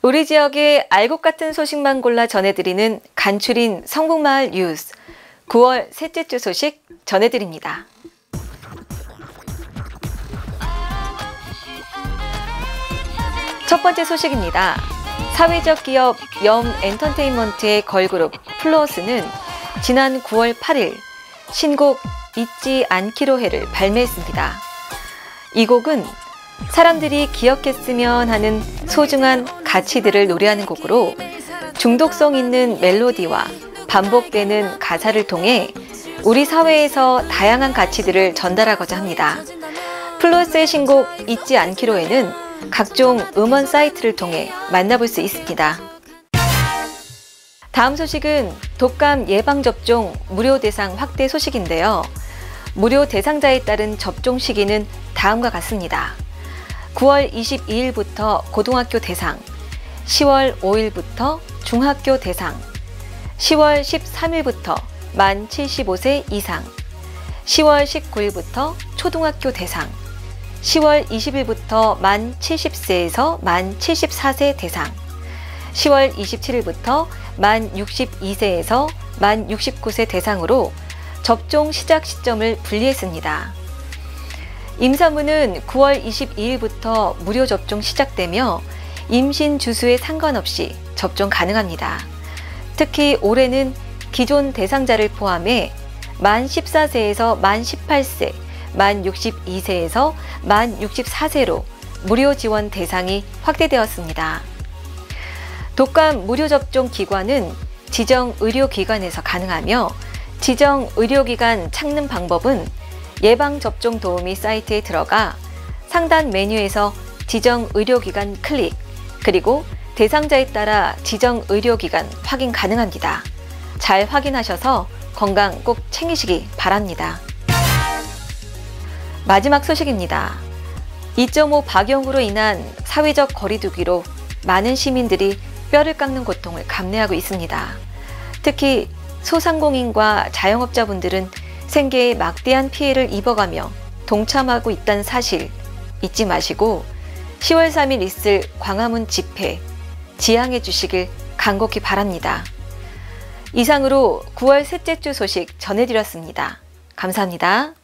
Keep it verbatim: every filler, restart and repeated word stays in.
우리 지역의 알곡 같은 소식만 골라 전해드리는 간추린 성북마을 뉴스 구월 셋째 주 소식 전해드립니다. 첫 번째 소식입니다. 사회적 기업 염 엔터테인먼트의 걸그룹 플로어스는 지난 구월 팔일 신곡 잊지 않기로 해를 발매했습니다. 이 곡은 사람들이 기억했으면 하는 소중한 가치들을 노래하는 곡으로 중독성 있는 멜로디와 반복되는 가사를 통해 우리 사회에서 다양한 가치들을 전달하고자 합니다. 플로어스의 신곡 잊지 않기로에는 각종 음원 사이트를 통해 만나볼 수 있습니다. 다음 소식은 독감 예방접종 무료 대상 확대 소식인데요. 무료 대상자에 따른 접종 시기는 다음과 같습니다. 구월 이십이일부터 고등학교 대상, 시월 오일부터 중학교 대상, 시월 십삼일부터 만 칠십오 세 이상, 시월 십구일부터 초등학교 대상, 시월 이십일부터 만 칠십 세에서 만 칠십사 세 대상, 시월 이십칠일부터 만 육십이 세에서 만 육십구 세 대상으로 접종 시작 시점을 분리했습니다. 임산부는 구월 이십이일부터 무료 접종 시작되며 임신 주수에 상관없이 접종 가능합니다. 특히 올해는 기존 대상자를 포함해 만 십사 세에서 만 십팔 세, 만 육십이 세에서 만 육십사 세로 무료 지원 대상이 확대되었습니다. 독감 무료 접종 기관은 지정 의료기관에서 가능하며 지정 의료기관 찾는 방법은 예방접종 도우미 사이트에 들어가 상단 메뉴에서 지정 의료기관 클릭, 그리고 대상자에 따라 지정 의료기관 확인 가능합니다. 잘 확인하셔서 건강 꼭 챙기시기 바랍니다. 마지막 소식입니다. 이 점 오 박영으로 인한 사회적 거리두기로 많은 시민들이 뼈를 깎는 고통을 감내하고 있습니다. 특히 소상공인과 자영업자분들은 생계에 막대한 피해를 입어가며 동참하고 있다는 사실 잊지 마시고 시월 삼일 있을 광화문 집회 지향해 주시길 간곡히 바랍니다. 이상으로 구월 셋째 주 소식 전해드렸습니다. 감사합니다.